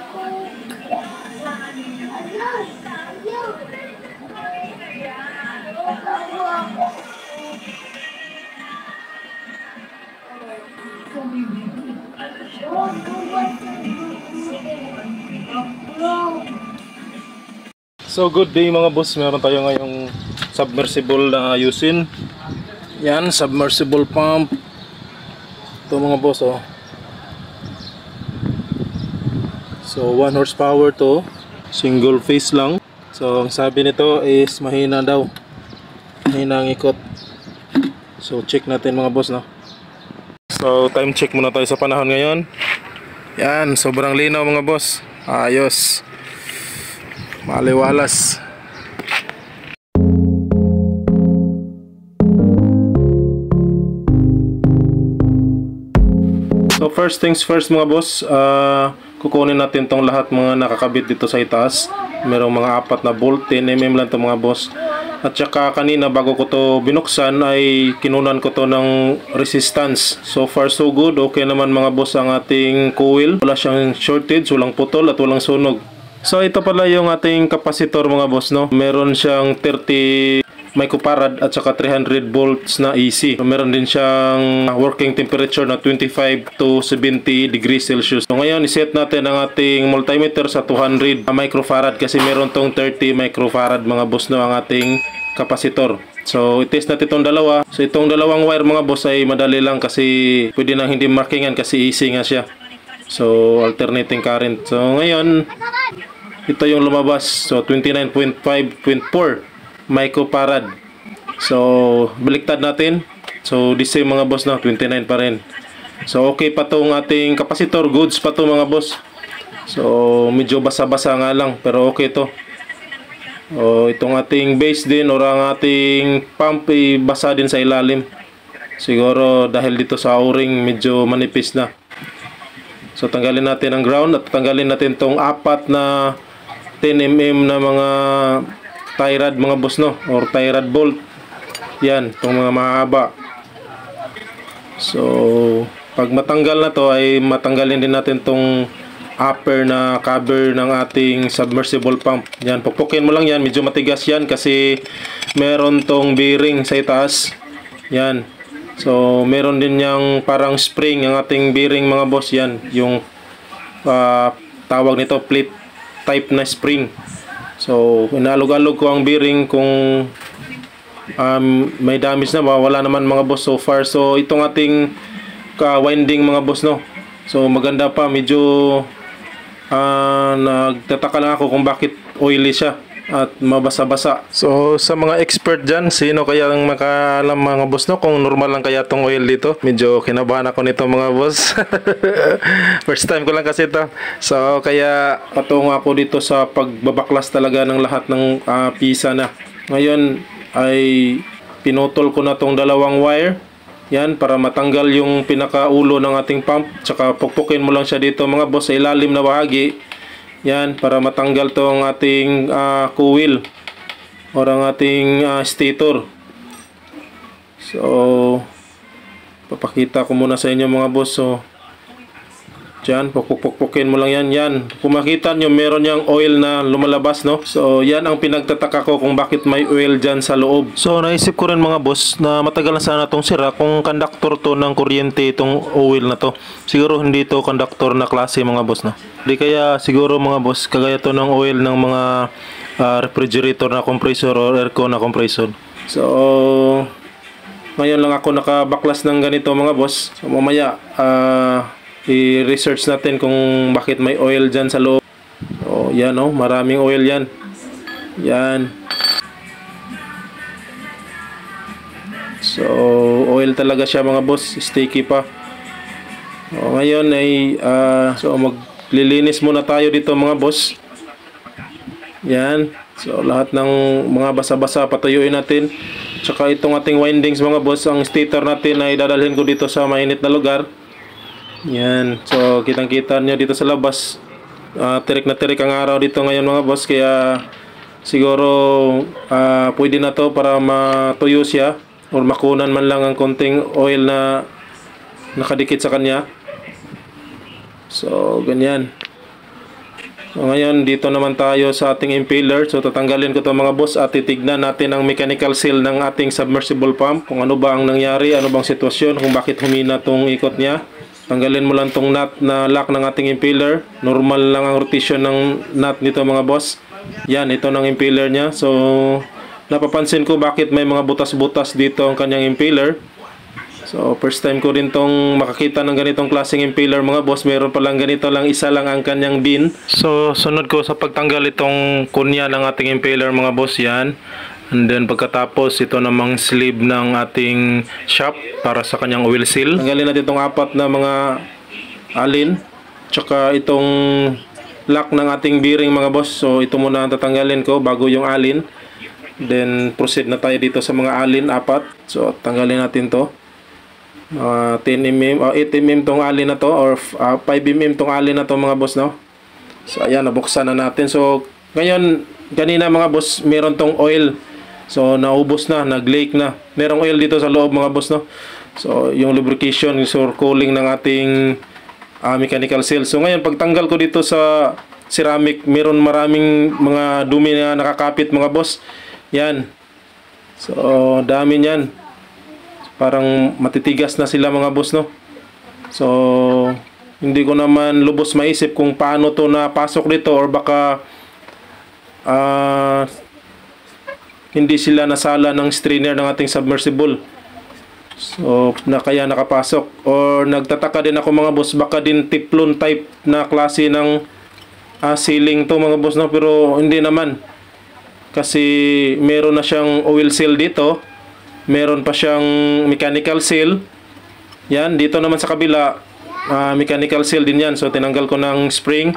So good day mga boss, meron tayo ngayong submersible na ayusin. Yan, submersible pump. Ito mga boss, oh. So 1 horsepower to, single phase lang. So ang sabi nito is mahina daw, mahina ang ikot. So check natin mga boss, no? So time check muna tayo sa panahon ngayon. Yan, sobrang linaw mga boss. Ayos, maliwalas. So first things first mga boss, kukunin natin tong lahat mga nakakabit dito sa itaas. Merong mga 4 na bolt, 10mm lang to mga boss. At saka kanina bago ko to binuksan ay kinunan ko to ng resistance. So far so good, okay naman mga boss ang ating coil. Wala siyang shortage, walang putol at walang sunog. So ito pala yung ating capacitor mga boss, no? Meron siyang 30 microfarad at saka 300 volts na AC. So, meron din siyang working temperature na 25 to 70 degrees Celsius. So ngayon iset natin ang ating multimeter sa 200 microfarad kasi meron tong 30 microfarad mga boss, no, ang ating capacitor. So itest natin itong dalawa. So itong dalawang wire mga boss ay madali lang kasi pwede nang hindi markingan kasi AC nga siya. So alternating current. So ngayon ito yung lumabas. So 29.5.4 microfarad. So baliktad natin. So the same mga boss, no, 29 pa rin. So okay pa tong ating capacitor, goods pa to mga boss. So medyo basa-basa nga lang pero okay to. O itong ating base din or ang ating pump ay basa din sa ilalim. Siguro dahil dito sa o-ring medyo manipis na. So tanggalin natin ang ground at tanggalin natin tong 4 na 10mm na mga tie rod mga boss, no, or tie rod bolt. Yan, itong mga mahaba. So pag matanggal na to ay matanggalin din natin tong upper na cover ng ating submersible pump. Yan, pukpukin mo lang yan, medyo matigas yan kasi meron tong bearing sa itaas. Yan, so meron din yang parang spring ang ating bearing mga boss. Yan yung tawag nito, plate type na spring. So inalog-alog ko ang bearing kung may damage na ba. Wala naman mga boss so far. So itong ating winding mga boss, no, so maganda pa. Medyo nagtataka lang ako kung bakit oily siya at mabasa-basa. So sa mga expert dyan, sino kaya ang makaalam mga boss, no, kung normal lang kaya tong oil dito? Medyo kinabahan ako nito mga boss. First time ko lang kasi ito. So kaya patungo ako dito sa pagbabaklas talaga ng lahat ng pisa na. Ngayon ay pinutol ko na tong dalawang wire. Yan, para matanggal yung pinakaulo ng ating pump. Tsaka pukpukin mo lang siya dito mga boss sa ilalim na bahagi. Yan, para matanggal tong ating coil or ang ating stator. So papakita ko muna sa inyo mga boss. So dyan, pukpukin mo lang yan. Yan, kung makita nyo meron yung oil na lumalabas, no. So yan ang pinagtataka ko kung bakit may oil dyan sa loob. So naisip ko rin mga boss na matagal na sana itong sira kung conductor to ng kuryente itong oil na to. Siguro hindi to conductor na klase mga boss, no. Di kaya siguro mga boss kagaya to ng oil ng mga refrigerator na compressor or aircon na compressor. So ngayon lang ako nakabaklas ng ganito mga boss. So mamaya i-research natin kung bakit may oil dyan sa loob. So yan, oh, maraming oil yan. Yan. So oil talaga siya mga boss, sticky pa. So ngayon ay so maglilinis muna tayo dito mga boss. Yan. So lahat ng mga basa-basa patuyuin natin. Tsaka itong ating windings mga boss, ang stator natin ay dadalhin ko dito sa mainit na lugar. Yan. So kitang-kita nyo dito sa labas. Tirik na tirik ang araw dito ngayon mga boss, kaya siguro pwede na to para matuyo siya or makunan man lang ang konting oil na nakadikit sa kanya. So ganyan. So ngayon dito naman tayo sa ating impeller. So tatanggalin ko to mga boss at titignan natin ang mechanical seal ng ating submersible pump. Kung ano ba ang nangyari, ano bang sitwasyon, kung bakit humina tong ikot niya. Tanggalin mo lang tong nut na lock ng ating impeller. Normal lang ang rotation ng nut nito mga boss. Yan, ito ng impeller niya. So napapansin ko bakit may mga butas-butas dito ang kanyang impeller. So first time ko rin tong makakita ng ganitong klaseng impeller mga boss. Meron palang ganito lang, isa lang ang kanyang bin. So sunod ko sa pagtanggal itong kunya ng ating impeller mga boss, yan. And then pagkatapos ito namang sleeve ng ating shaft para sa kanyang oil seal. Tanggalin natin itong apat na mga alin. Tsaka itong lock ng ating bearing mga boss. So ito muna ang tatanggalin ko bago yung alin. Then proceed na tayo dito sa mga alin, apat. So tanggalin natin to. 10 mm o 8 mm tong alin na to, or 5 mm tong alin na to mga boss, no? So ayan, nabuksan na natin. So ngayon, kanina mga boss, meron tong oil. So naubos na, nag-leak na. Merong oil dito sa loob mga boss, no? So yung lubrication, yung cooling ng ating mechanical seal. So ngayon, pagtanggal ko dito sa ceramic, meron maraming mga dumi na nakakapit mga boss. Yan. So dami niyan. Parang matitigas na sila mga boss, no? So hindi ko naman lubos maisip kung paano to napasok dito, or baka hindi sila nasala ng strainer ng ating submersible. So kaya nakapasok. Or nagtataka din ako mga boss, baka din Teflon type na klase ng sealing to mga boss, no? Pero hindi naman, kasi meron na siyang oil seal dito. Meron pa siyang mechanical seal. Yan, dito naman sa kabila, mechanical seal din yan. So tinanggal ko ng spring.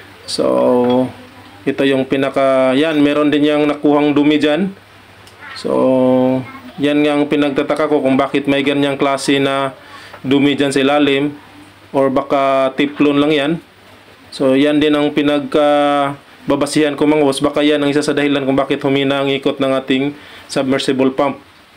So ito yung pinaka, yan, meron din yung nakuhang dumi dyan. So yan nga ang pinagtataka ko kung bakit may ganyang klase na dumi dyan sa ilalim, or baka Teflon lang yan. So yan din ang babasihan ko mga boss. Baka yan ang isa sa dahilan kung bakit humina ang ikot ng ating submersible pump.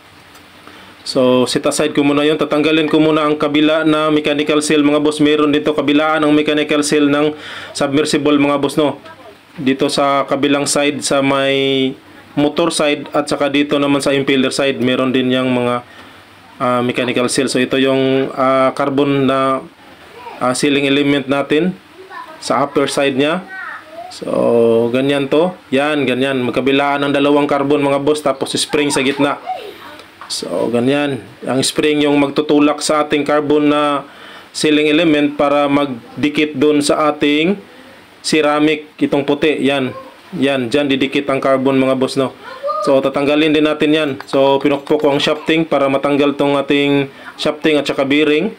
So set aside ko muna yun. Tatanggalin ko muna ang kabila na mechanical seal mga boss. Meron dito kabilaan ang mechanical seal ng submersible mga boss, no? Dito sa kabilang side, sa may motor side, at saka dito naman sa impeller side, meron din yung mga mechanical seal. So ito yung carbon na sealing element natin sa upper side nya. So ganyan to. Yan, ganyan. Magkabilaan ng dalawang carbon mga boss, tapos spring sa gitna. So ganyan. Ang spring yung magtutulak sa ating carbon na sealing element para magdikit doon sa ating ceramic, itong puti. Yan. Yan, dyan didikit ang carbon mga boss, no? So tatanggalin din natin yan. So pinukpok ko ang shafting para matanggal tong ating shafting at saka bearing.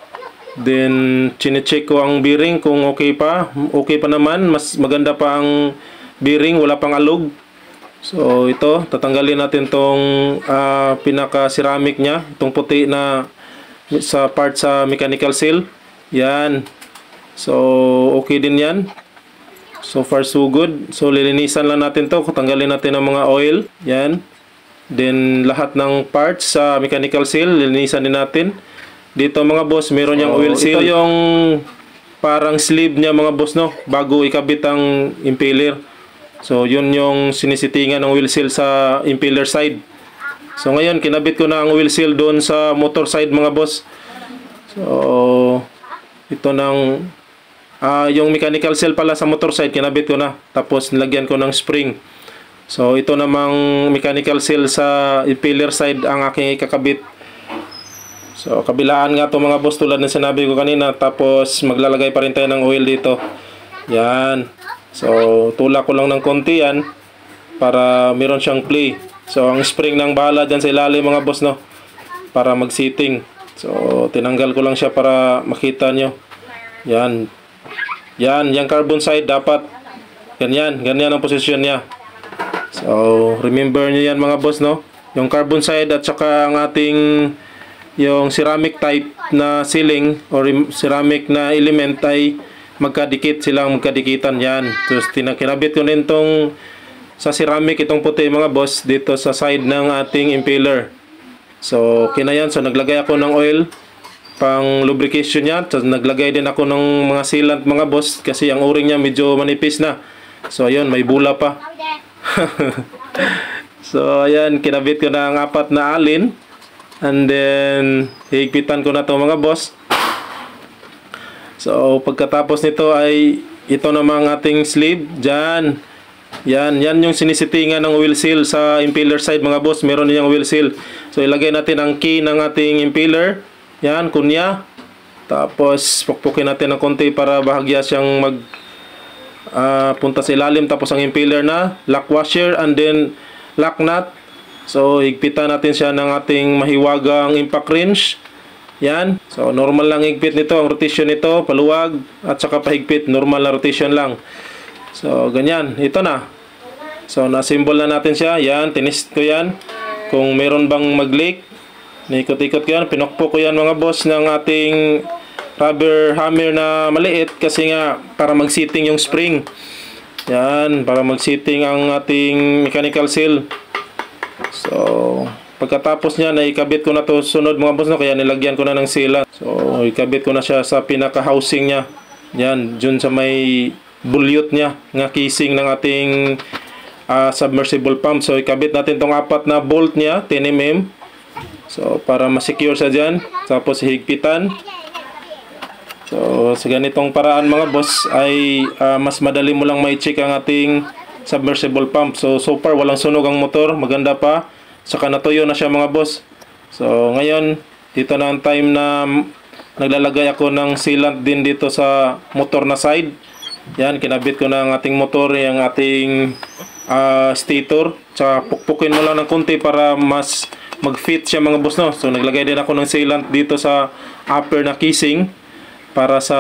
Then chine-check ko ang bearing kung okay pa. Okay pa naman. Mas maganda pa ang bearing, wala pang alog. So ito, tatanggalin natin tong pinaka ceramic nya, itong puti na sa part sa mechanical seal. Yan. So okay din yan. So far so good. So lilinisan lang natin to. Tanggalin natin ang mga oil. Yan. Then lahat ng parts sa mechanical seal lilinisan din natin. Dito mga boss, meron yung oil seal. Ito yung parang sleeve niya mga boss, no? Bago ikabit ang impeller. So yun yung sinisitingan ng oil seal sa impeller side. So ngayon kinabit ko na ang oil seal doon sa motor side mga boss. So ito ng yung mechanical seal pala sa motor side, kinabit ko na. Tapos nilagyan ko ng spring. So ito namang mechanical seal sa impeller side ang aking ikakabit. So kabilaan nga to mga boss, tulad ng sinabi ko kanina. Tapos maglalagay pa rin tayo ng oil dito. Yan. So tulak ko lang ng konti yan para meron siyang play. So ang spring nang bahala dyan sa ilalim mga boss, no? Para mag-sitting. So tinanggal ko lang siya para makita nyo. Yan. Yan, yung carbon side dapat ganyan, ganyan ang posisyon niya. So remember nyo yan mga boss, no? Yung carbon side at saka ang ating yung ceramic type na sealing or ceramic na element ay magkadikit, silang magkadikitan. Yan. So kinabit ko rin itong sa ceramic, itong puti mga boss, dito sa side ng ating impeller. So okay na yan. So naglagay ako ng oil pang lubrication niya. So, naglagay din ako ng mga sealant mga boss kasi ang o-ring niya medyo manipis na. So ayun, may bula pa. So ayan, kinabit ko na ang 4 na alin. And then higpitan ko na to mga boss. So pagkatapos nito ay ito namang ating sleeve. Diyan. Yan yung sinisitingan ng wheel seal sa impeller side mga boss. Meron niyang wheel seal. So ilagay natin ang key ng ating impeller. Yan, kunya. Tapos pukpukin natin ng konti para bahagya siyang punta sa ilalim. Tapos ang impeller na lock washer and then lock nut. So higpitan natin siya ng ating mahiwagang impact wrench. Yan. So normal lang higpit nito. Ang rotation nito paluwag at saka pahigpit. Normal na rotation lang. So ganyan. Ito na. So na-assemble na natin siya. Yan. Tinest ko yan. Kung meron bang mag-leak. Naikot-ikot ko yan. Pinokpok ko yan mga boss ng ating rubber hammer na maliit. Kasi nga para mag-sitting yung spring. Yan. Para mag-sitting ang ating mechanical seal. So pagkatapos niya, naikabit ko na to sunod mga boss, no? Kaya nilagyan ko na ng sealant. So ikabit ko na siya sa pinaka-housing niya. Yan, dun sa may bulyot niya nga casing ng ating submersible pump. So ikabit natin tong 4 na bolt niya, 10 mm. So para ma-secure siya dyan. Tapos higpitan. So sa ganitong paraan mga boss ay mas madali mo lang ma-check ang ating submersible pump. So far walang sunog ang motor, maganda pa. Saka natuyo na siya mga boss. So ngayon, dito na ang time na naglalagay ako ng sealant din dito sa motor na side. Yan, kinabit ko na ang ating motor, yung ating stator. Tsaka pukpukin mo lang ng konti para mas mag-fit siya mga boss, no? So naglagay din ako ng sealant dito sa upper na casing para sa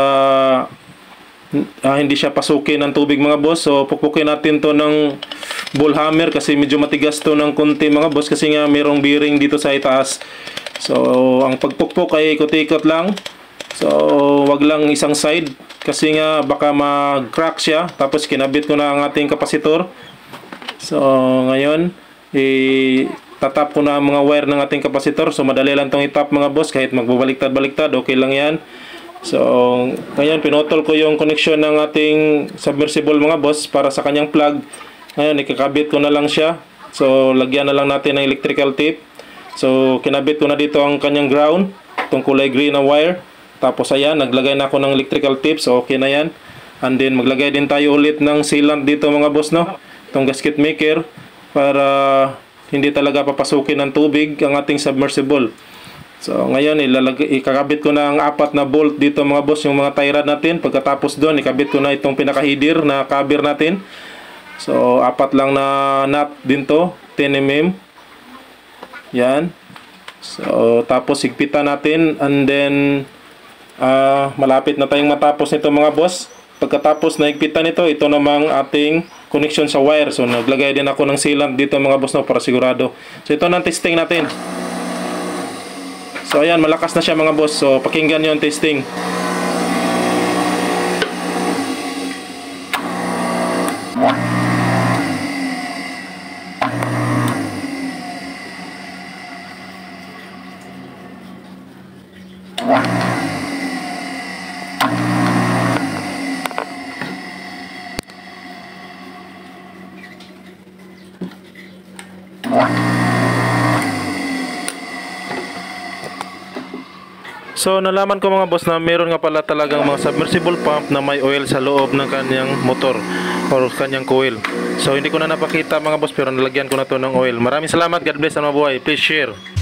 hindi siya pasukin ng tubig mga boss. So pukpukin natin to ng ball hammer kasi medyo matigas to ng konti mga boss kasi nga mayroong bearing dito sa itaas. So ang pagpukpok ay ikot-ikot lang. So wag lang isang side kasi nga baka mag-crack siya. Tapos kinabit ko na ang ating kapasitor. So ngayon tatap ko na ang mga wire ng ating kapasitor. So madali lang tong itap mga boss, kahit magbabaliktad-baliktad okay lang yan. So, ngayon pinotol ko yung connection ng ating submersible mga boss para sa kanyang plug. Ngayon, ikakabit ko na lang siya. So, lagyan na lang natin ng electrical tape. So, kinabit ko na dito ang kanyang ground. Itong kulay green na wire. Tapos, ayan, naglagay na ako ng electrical tape. So, okay na yan. And then, maglagay din tayo ulit ng sealant dito mga boss, no? Itong gasket maker para hindi talaga papasukin ng tubig ang ating submersible. So ngayon ikakabit ko na ang 4 na bolt dito mga boss, yung mga tie rod natin. Pagkatapos doon ikabit ko na itong pinaka-header na cover natin. So 4 lang na nut din to, 10 mm. Yan. So tapos higpitan natin and then malapit na tayong matapos nito mga boss. Pagkatapos na higpitan ito, ito namang ating connection sa wire. So naglagay din ako ng sealant dito mga boss, no, para sigurado. So ito na ang testing natin. So ayan, malakas na siya mga boss. So pakinggan nyo ang testing. So nalaman ko mga boss na meron nga pala talagang mga submersible pump na may oil sa loob ng kanyang motor or kanyang coil. So hindi ko na napakita mga boss pero nalagyan ko na to ng oil. Maraming salamat. God bless and mabuhay. Please share.